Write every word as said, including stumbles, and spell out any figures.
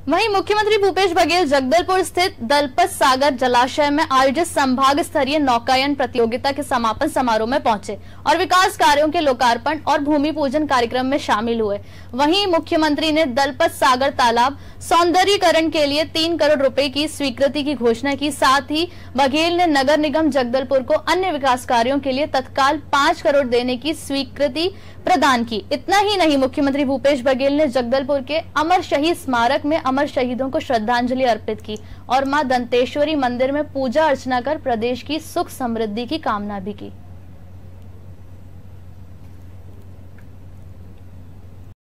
वहीं मुख्यमंत्री भूपेश बघेल जगदलपुर स्थित दलपत सागर जलाशय में आयोजित संभाग स्तरीय नौकायन प्रतियोगिता के समापन समारोह में पहुंचे और विकास कार्यों के लोकार्पण और भूमि पूजन कार्यक्रम में शामिल हुए। वहीं मुख्यमंत्री ने दलपत सागर तालाब सौंदर्यीकरण के लिए तीन करोड़ रुपए की स्वीकृति की घोषणा की। साथ ही बघेल ने नगर निगम जगदलपुर को अन्य विकास कार्यों के लिए तत्काल पांच करोड़ देने की स्वीकृति प्रदान की। इतना ही नहीं, मुख्यमंत्री भूपेश बघेल ने जगदलपुर के अमर शहीद स्मारक में अमर शहीदों को श्रद्धांजलि अर्पित की और मां दंतेश्वरी मंदिर में पूजा अर्चना कर प्रदेश की सुख समृद्धि की कामना भी की।